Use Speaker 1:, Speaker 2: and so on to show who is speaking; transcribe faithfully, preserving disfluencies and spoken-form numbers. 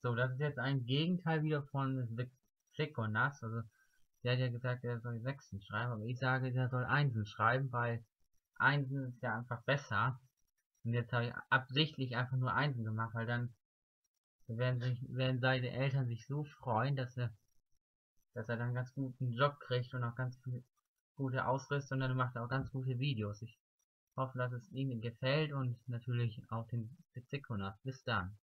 Speaker 1: So, das ist jetzt ein Gegenteil wieder von Sekonas. Also, der hat ja gesagt, er soll Sechsen schreiben, aber ich sage, der soll Einsen schreiben, weil Einsen ist ja einfach besser. Und jetzt habe ich absichtlich einfach nur Einsen gemacht, weil dann werden sich, werden seine Eltern sich so freuen, dass er, dass er dann ganz guten Job kriegt und auch ganz viel gute Ausrüstung, und dann macht er auch ganz gute Videos. Ich hoffe, dass es Ihnen gefällt und natürlich auch den Sekonas. Bis dann.